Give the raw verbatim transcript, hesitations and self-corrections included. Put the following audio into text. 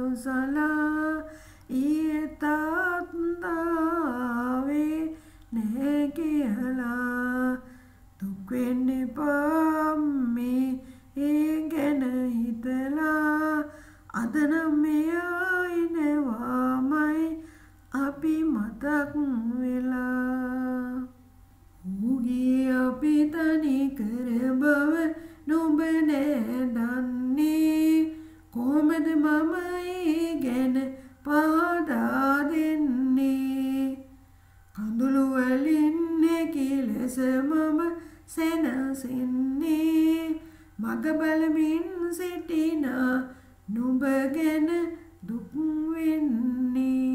සලා ඊයේ තාත්තාවේ නෑ කියලා දුක් වෙන්න එපා මේ ඒ ගැන හිතලා අද නම් මෙයා එනවාමයි අපි මතක් වෙලා ඌගේ අපි තනි කර බව නුඹ නෑ දන්නේ කොහොමද මම ඒ ගැන පහදා දෙන්නේ කඳුළු වලින් නැකිලස මම සැනසෙන්නේ මග බලමින් සිටිනා නුඹ ගැන දුක් වෙන්නේ